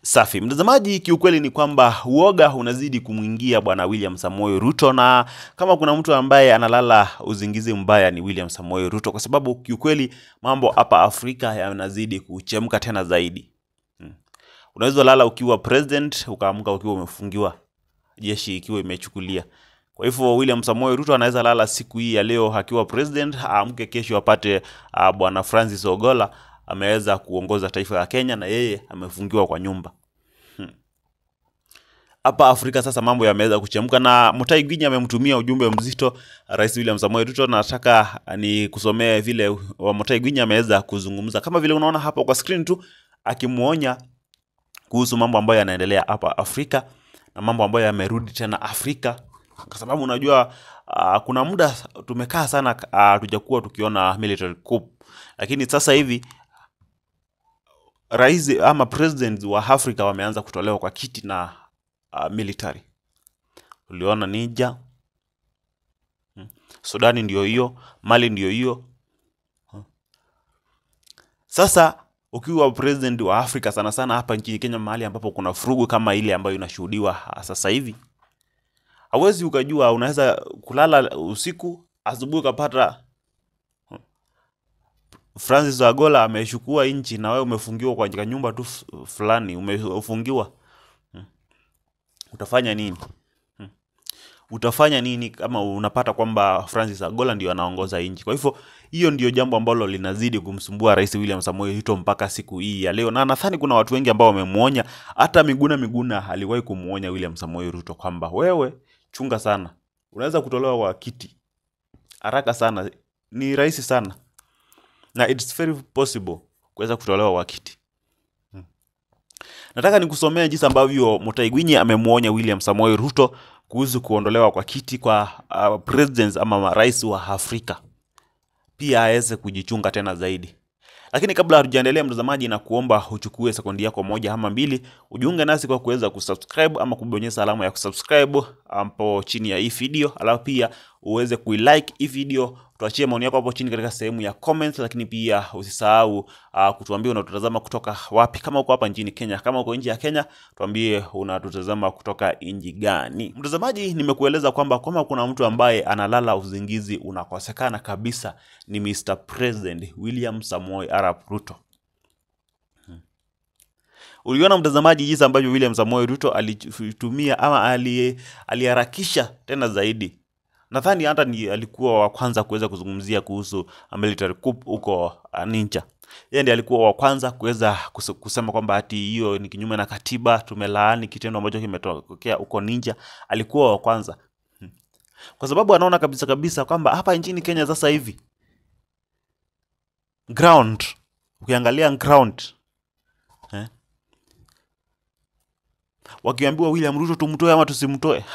Safi. Mtazamaji, kiukweli ni kwamba uoga unazidi kumwingia bwana William Samoei Ruto, na kama kuna mtu ambaye analala uzingizi mbaya ni William Samoei Ruto, kwa sababu kiukweli mambo hapa Afrika yanazidi kuchemka tena zaidi. Unaweza lala ukiwa president, ukaamka ukiwa umefungiwa, jeshi ikiwa imechukulia. Kwa hivyo William Samoei Ruto anaweza lala siku hii ya leo akiwa president, aamke kesho apate bwana Francis Ogola ameweza kuongoza taifa la Kenya na yeye amefungiwa kwa nyumba. Hapa Afrika sasa mambo yameweza kuchemka, na Mutahi Ngunyi amemtumia ujumbe mzito Rais William Samoei Ruto. Nataka ni kusomea vile wa Mutahi Ngunyi ameweza kuzungumza, kama vile unaona hapo kwa screen tu, akimuonya kuhusu mambo ambayo yanaendelea hapa Afrika na mambo ambayo yamerudi tena Afrika, kwa sababu unajua kuna muda tumekaa sana tujakuwa tukiona military coup, lakini sasa hivi rais ama president wa Afrika wameanza kutolewa kwa kiti na military. Uliona Niger, Sudan ndio hiyo, Mali ndio hiyo. Sasa ukiwa president wa Afrika sana sana hapa nchini Kenya, mahali ambapo kuna furugu kama ile ambayo inashuhudiwa sasa hivi, hawezi ukajua, unaweza kulala usiku, asubuhi ukapata Francis Ogola ameshukua nchi na wewe umefungiwa kwa nyumba tu fulani, umefungiwa. Utafanya nini? Utafanya nini kama unapata kwamba Francis Ogola ndio anaongoza nchi? Kwa hivyo hiyo ndio jambo ambalo linazidi kumsumbua Rais William Samoei Ruto mpaka siku hii ya leo, na nadhani kuna watu wengi ambao wamemuonya. Hata Miguna aliwahi kumuonya William Samoei Ruto kwamba wewe chunga sana, unaweza kutolewa kwa kiti haraka sana, ni rahisi sana, na it's very possible kuweza kutolewa kwa kiti. Nataka nikusomea jinsi ambavyo Mutahi Ngunyi amemuonya William Samoei Ruto kuhusu kuondolewa kwa kiti kwa presidents ama rais wa Afrika, pia aweze kujichunga tena zaidi. Lakini kabla hatujaendelea mtazamaji, na kuomba uchukue sekundi yako moja ama mbili ujiunge nasi kwa kuweza kusubscribe ama kubonyeza alama ya kusubscribe hapo chini ya hii video, alafu pia uweze kuilike hii video, tuachie maoni yako hapo chini katika sehemu ya comments. Lakini pia usisahau kutuambia unatutazama kutoka wapi, kama uko hapa nchini Kenya, kama uko nje ya Kenya tuambie unatutazama kutoka nchi gani. Mtazamaji, nimekueleza kwamba kama kuna mtu ambaye analala uzingizi unakosekana kabisa ni Mr. President William Samoei Arap Ruto. Uliona mtazamaji jinsi ambavyo William Samoei Ruto alitumia ama aliharakisha tena zaidi. Nadhani hata ni alikuwa wa kwanza kuweza kuzungumzia kuhusu military coup huko Niger. Yeye ndiye alikuwa wa kwanza kuweza kusema kwamba ati hiyo ni kinyume na katiba, tumelaani kitendo ambacho kimetokea huko Niger. Alikuwa wa kwanza. Kwa sababu anaona kabisa kwamba hapa nchini Kenya sasa hivi ground, ukiangalia ground, wakiambiwa William Ruto tumtoe ama tusimtoe,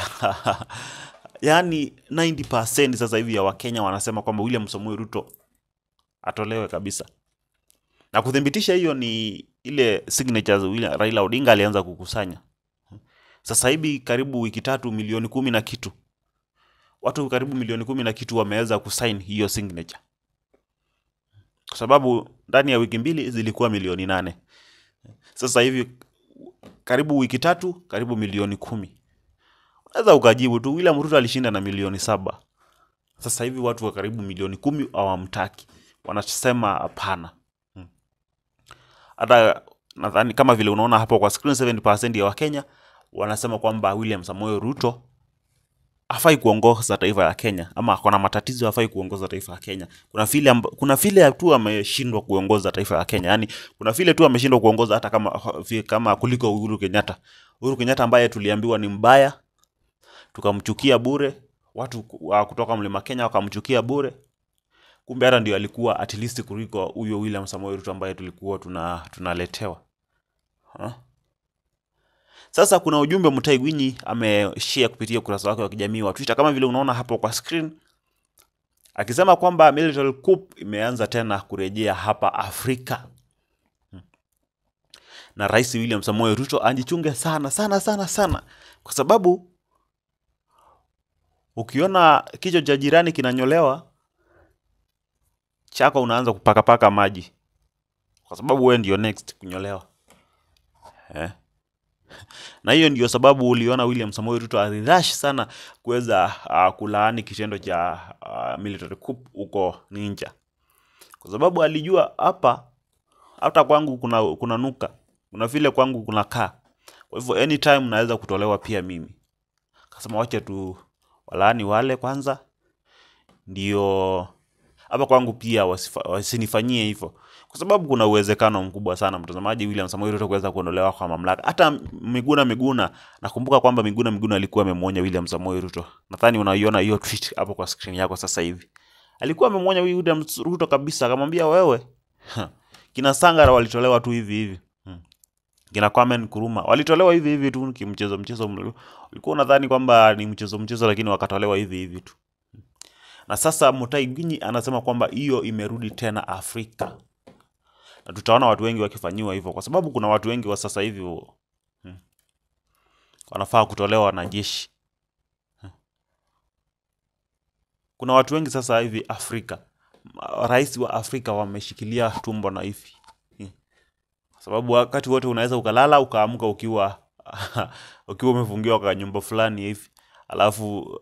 yani 90% sasa hivi ya Wakenya wanasema kwamba William Samoei Ruto atolewe kabisa. Na kudhibitisha hiyo ni ile signatures Raila Odinga alianza kukusanya. Sasa hivi karibu wiki tatu milioni 10 na kitu. Watu karibu milioni 10 na kitu wameweza kusign hiyo signature. Kwa sababu ndani ya wiki mbili zilikuwa milioni 8. Sasa hivi karibu wiki tatu karibu milioni 10. Unaweza ukajibu tu William Ruto alishinda na milioni 7. Sasa hivi watu wa karibu milioni 10 hawamtaki. Wanasema hapana. Hata nadhani kama vile unaona hapo kwa screen, 70% ya Wakenya wanasema kwamba William Samoei Ruto hafai kuongoza taifa la Kenya, ama kuna matatizo, hafai kuongoza taifa la Kenya. Kuna vile tu ameshindwa kuongoza taifa la Kenya. Yani kuna vile tu ameshindwa kuongoza hata kama kuliko Uhuru Kenyatta. Uhuru Kenyatta ambaye tuliambiwa ni mbaya, tukamchukia bure, watu kutoka Mlima Kenya wakamchukia bure. Kumbe hata ndio alikuwa at least kuliko huyo William Samoei Ruto ambaye tulikuwa tunaletewa. Sasa kuna ujumbe Mutahi Ngunyi ameshare kupitia ukurasa wake wa kijamii wa Twitter, kama vile unaona hapo kwa screen, akisema kwamba military coup imeanza tena kurejea hapa Afrika. Na Rais William Samoei Ruto ajichunge sana, kwa sababu ukiona kichwa cha jirani kinanyolewa, chako unaanza kupaka maji, kwa sababu wewe ndio next kunyolewa. eh. Na hiyo ndio sababu uliona William Samoei Ruto alirush sana kuweza kulaani kitendo cha military coup huko Niger. Kwa sababu alijua hata kwangu kuna nuka, kuna vile kwangu kuna kaa. Kwa hivyo anytime naweza kutolewa pia mimi. Akasema wacha tu walaani wale kwanza, ndio hapa kwangu pia wasinifanyie hivyo. Kwa sababu kuna uwezekano mkubwa sana, mtazamaji, William Samoei Ruto kuweza kuondolewa kwa mamlaka. Hata Miguna, nakumbuka kwamba Miguna alikuwa amemuonya William Samoei Ruto. Nadhani unaiona hiyo tweet hapo kwa screen yako sasa hivi. Alikuwa amemuonya William Ruto kabisa, akamwambia wewe, kina Sangara walitolewa tu hivi. Kina Kwame Nkrumah walitolewa hivi tu kimchezo. Ulikuwa unadhani kwamba ni mchezo, lakini wakatolewa hivi tu. Na sasa Mutahi Ngunyi anasema kwamba hiyo imerudi tena Afrika. Na tutaona watu wengi wakifanyiwa hivyo, kwa sababu kuna watu wengi wa sasa hivi wanafaa kutolewa na jeshi. Kuna watu wengi sasa hivi Afrika, rais wa Afrika wameshikilia tumbo na hivi. Kwa sababu wakati wote unaweza ukalala ukaamka ukiwa umefungiwa kwa nyumba fulani hivi. Alafu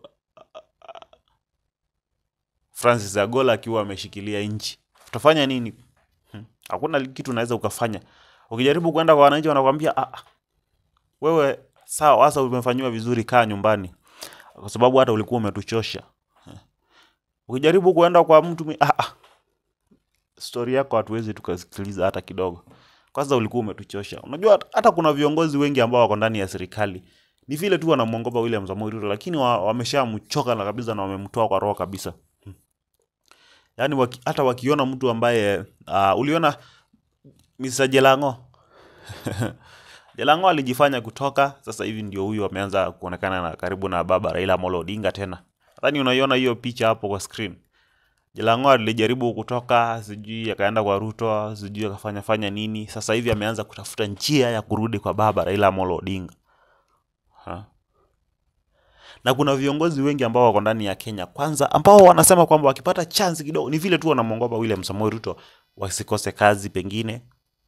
Francis Agola akiwa ameshikilia nchi. Utafanya nini? Hakuna kitu unaweza ukafanya. Ukijaribu kwenda kwa wananchi wanakuambia wewe sawa, hasa umefanywa vizuri, kaa nyumbani. Kwa sababu hata ulikuwa umetuchosha. Ukijaribu kwenda kwa mtu story yako hatuwezi tukasikiliza hata kidogo. Kwanza ulikuwa umetuchosha. Unajua hata kuna viongozi wengi ambao wako ndani ya serikali, ni vile tu wanamuongopa William Samoei Ruto, lakini wameshamchoka na kabisa na wamemtoa kwa roho kabisa. Yaani hata wakiona mtu ambaye uliona Mr. Jelango. Jelango alijifanya kutoka, sasa hivi ndio huyu ameanza kuonekana na karibu na baba Raila Amolo Odinga tena. Nadhani unaiona hiyo picha hapo kwa screen. Jelango alijaribu kutoka, sijui akaenda kwa Ruto, sijui akafanya nini. Sasa hivi ameanza kutafuta njia ya kurudi kwa baba Raila Amolo Odinga. Na kuna viongozi wengi ambao wako ndani ya Kenya kwanza, ambao wanasema kwamba wakipata chance kidogo, ni vile tu wanamuongopa William Samoei Ruto wasikose kazi pengine.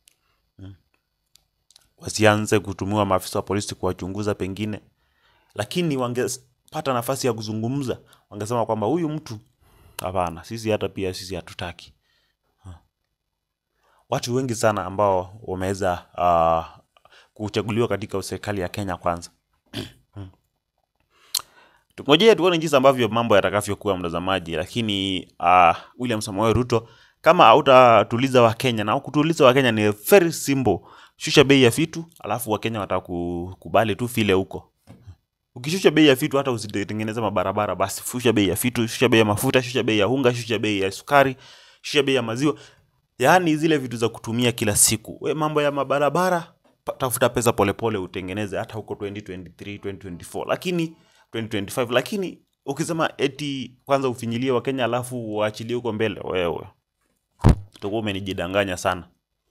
Wasianze kutumiwa maafisa wa polisi kuwachunguza pengine. Lakini wangepata nafasi ya kuzungumza, wangesema kwamba huyu mtu hapana, sisi hatutaki. Watu wengi sana ambao wameweza kuchaguliwa katika serikali ya Kenya kwanza. Tungojee tuone jinsi ambavyo mambo yatakavyokuwa, mtazamaji, lakini William Samoei Ruto kama hautatuliza Wakenya, na kutuliza Wakenya ni very simple. Shusha bei ya vitu, alafu Wakenya watakubali tu vile huko. Ukishusha bei ya vitu, hata usitengeneze mabarabara, basi shusha bei ya vitu, shusha bei ya mafuta, shusha bei ya unga, shusha bei ya sukari, shusha bei ya maziwa. Yaani zile vitu za kutumia kila siku. We mambo ya mabarabara, tafuta pesa polepole utengeneze hata huko 2023, 2024, lakini 2025, lakini ukisema eti kwanza ufinyilie Wakenya alafu uachilie huko mbele, wewe utakuwa umenijidanganya sana.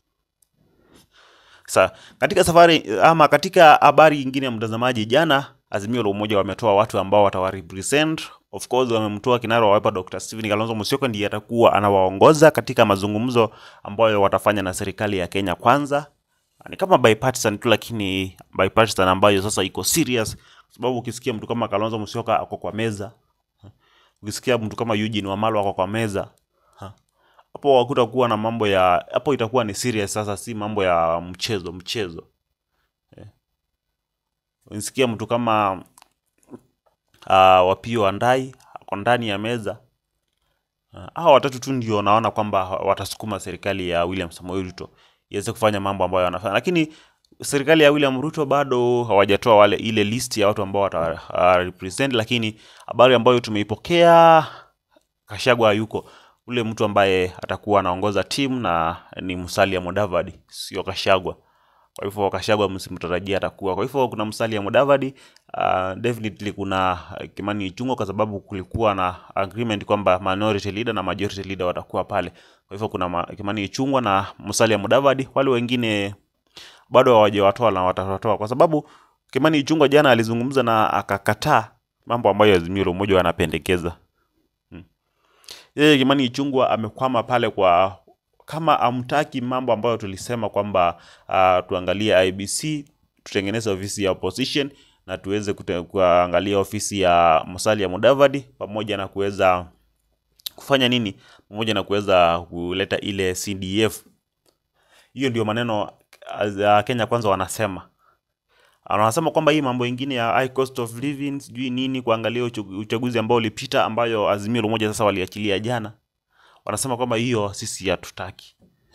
Sasa katika habari nyingine ya mtazamaji, jana Azimio la Umoja wametoa watu ambao watawarepresent. Of course wamemtoa kinara wa Wiper Dr. Stephen Kalonzo Musyoka, ndiye atakuwa anawaongoza katika mazungumzo ambayo watafanya na serikali ya Kenya kwanza. Ni kama bipartisan tu, lakini bipartisan ambayo sasa iko serious, sababu ukisikia mtu kama Kalonzo Musyoka ako kwa meza, ukisikia mtu kama Eugene Wamalwa ako kwa meza, hapo hakutakuwa na mambo ya hapo, itakuwa ni serious sasa, si mambo ya mchezo. Unisikia mtu kama Wapio Andai ako ndani ya meza. Hao watatu tu ndio naona kwamba watasukuma serikali ya William Samoei Ruto iweze kufanya mambo ambayo wanafanya, lakini serikali ya William Ruto bado hawajatoa ile list ya watu ambao watarepresent. Lakini habari ambayo tumeipokea, Gachagua yuko, ule mtu ambaye atakuwa anaongoza timu na ni Musalia Mudavadi, sio Gachagua. Kwa hivyo Gachagua msimtarajia atakuwa. Kwa hivyo kuna Musalia Mudavadi, definitely kuna Kimani Ichung'wah, kwa sababu kulikuwa na agreement kwamba minority leader na majority leader watakuwa pale. Kwa hivyo kuna Kimani Ichung'wah na Musalia Mudavadi. Wale wengine bado hawajawatoa na watatoa, kwa sababu Kimani Ichung'wah jana alizungumza na akakataa mambo ambayo Azimio la Umoja wanapendekeza. Yeye Kimani Ichung'wah amekwama pale kwa kama amtaki mambo ambayo tulisema kwamba tuangalie IBC, tutengeneze ofisi ya opposition na tuweze kuangalia ofisi ya Musalia Mudavadi, pamoja na kuweza kufanya nini, pamoja na kuweza kuleta ile CDF. Hiyo ndio maneno Kenya Kwanza wanasema. Anasema kwamba hii mambo ingine ya high cost of living, sijui nini, kuangalia uchaguzi ambao ulipita, ambayo Azimio la Umoja sasa waliachilia jana, wanasema kwamba hiyo sisi hatutaki.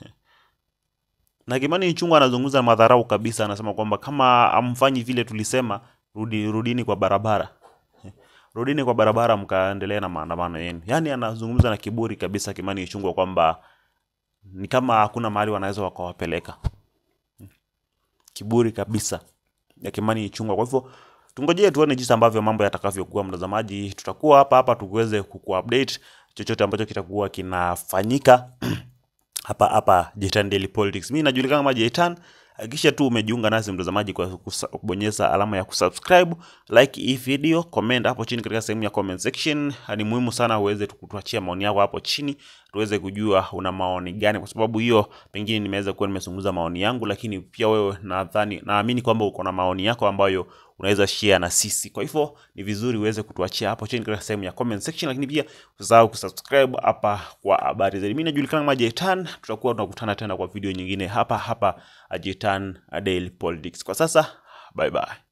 Na Kimani Ichung'wah anazungumza madharau kabisa, anasema kwamba kama amfanyi vile tulisema, rudini kwa barabara. Rudini kwa barabara mkaendelea na maandamano yenu. Yaani anazungumza na kiburi kabisa Kimani Ichung'wah, kwamba ni kama hakuna mahali wanaweza wakawapeleka. Kiburi kabisa ya Kimani Ichung'wah. Kwa hivyo tungojee tuone jinsi ambavyo mambo yatakavyokuwa, mtazamaji. Tutakuwa hapa tuweze kukuupdate chochote ambacho kitakuwa kinafanyika hapa Jetan Daily Politics. Mimi najulikana kama Jetan. Hakikisha tu umejiunga nasi mtazamaji kwa kubonyeza alama ya kusubscribe, like hii video, comment hapo chini katika sehemu ya comment section. Ni muhimu sana uweze kutuachia maoni yako hapo chini, tuweze kujua una maoni gani, kwa sababu hiyo pengine nimeweza kuwa nimezungumza maoni yangu, lakini pia wewe naamini kwamba uko na maoni yako ambayo unaweza share na sisi. Kwa hivyo ni vizuri uweze kutuachia hapo chini katika sehemu ya comment section, lakini pia usisahau kusubscribe hapa kwa habari zaidi. Mimi najulikana kama Jetan. Tutakuwa tunakutana tena kwa video nyingine hapa Jetan Daily Politics. Kwa sasa, bye bye.